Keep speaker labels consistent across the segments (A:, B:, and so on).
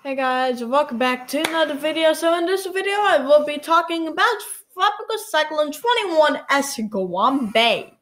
A: Hey guys, welcome back to another video. So in this video, I will be talking about Tropical Cyclone 21S Guam Bay.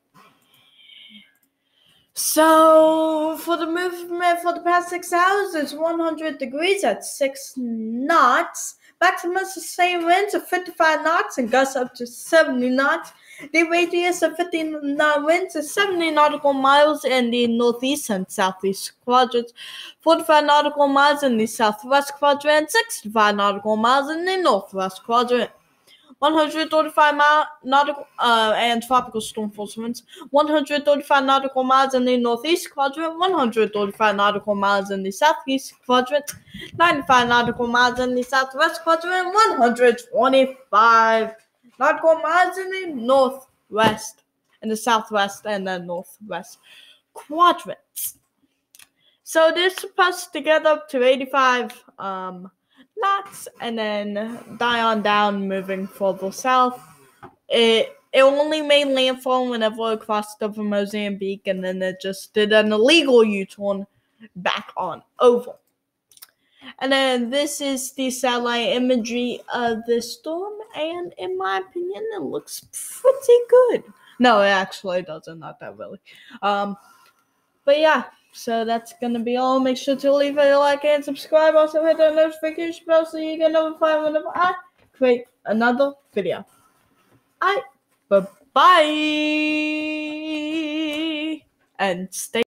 A: So for the movement for the past 6 hours, it's 100 degrees at 6 knots. Maximum sustained winds of 55 knots and gusts up to 70 knots. The radius of 15 knot winds is 70 nautical miles in the northeast and southeast quadrants, 45 nautical miles in the southwest quadrant, 65 nautical miles in the northwest quadrant. 135 nautical and tropical storm force winds, 135 nautical miles in the northeast quadrant, 135 nautical miles in the southeast quadrant, 95 nautical miles in the southwest quadrant, 125 nautical miles in the northwest, in the southwest and the northwest quadrants. So this is supposed to get up to 85 knots and then die on down, moving further south. It only made landfall whenever it crossed over Mozambique, and then it just did an illegal U-turn back on over. And then this is the satellite imagery of the storm, and in my opinion, it looks pretty good. No, it actually doesn't, not that really. But yeah. So that's going to be all. Make sure to leave a like and subscribe. Also hit the notification bell so you get notified whenever I create another video. Alright, bye-bye. And stay